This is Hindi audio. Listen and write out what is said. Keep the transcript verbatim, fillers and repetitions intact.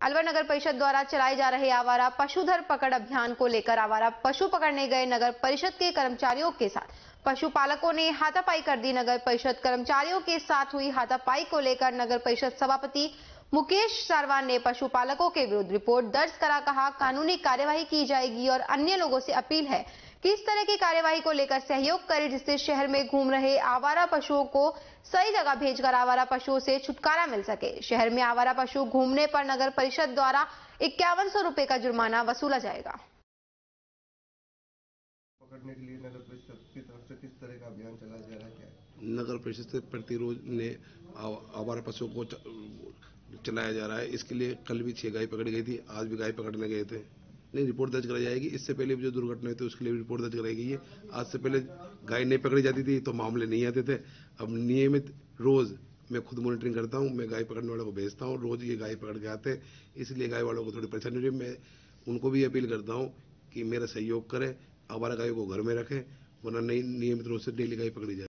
अलवर नगर परिषद द्वारा चलाए जा रहे आवारा पशुधर पकड़ अभियान को लेकर आवारा पशु पकड़ने गए नगर परिषद के कर्मचारियों के साथ पशुपालकों ने हाथापाई कर दी। नगर परिषद कर्मचारियों के साथ हुई हाथापाई को लेकर नगर परिषद सभापति मुकेश सारवान ने पशुपालकों के विरुद्ध रिपोर्ट दर्ज करा कहा कानूनी कार्यवाही की जाएगी और अन्य लोगों से अपील है कि इस तरह की कार्यवाही को लेकर सहयोग करें, जिससे शहर में घूम रहे आवारा पशुओं को सही जगह भेजकर आवारा पशुओं से छुटकारा मिल सके। शहर में आवारा पशु घूमने पर नगर परिषद द्वारा इक्यावन सौ रुपए का जुर्माना वसूला जाएगा। पकड़ने के लिए नगर परिषद की तरफ से किस तरह का अभियान चलाया जा रहा है? क्या नगर परिषद से प्रतिरोध ने आवारा पशुओं को चलाया जा रहा है। इसके लिए कल भी छह गाय पकड़ी गई थी, आज भी गाय पकड़ने गए थे। नहीं, रिपोर्ट दर्ज कराई जाएगी। इससे पहले भी जो दुर्घटना हुई थी उसके लिए भी रिपोर्ट दर्ज कराई गई है। आज से पहले गाय नहीं पकड़ी जाती थी तो मामले नहीं आते थे। अब नियमित रोज मैं खुद मॉनिटरिंग करता हूं, मैं गाय पकड़ने वालों को भेजता हूं, रोज ये गाय पकड़ के आते हैं। इसलिए गाय वालों को थोड़ी परेशानी हो रही है। मैं उनको भी अपील करता हूं कि मेरा सहयोग करें, आवारा गायों को घर में रखें, वरना नई नियमित रूप से डेली गाय पकड़ी जाए।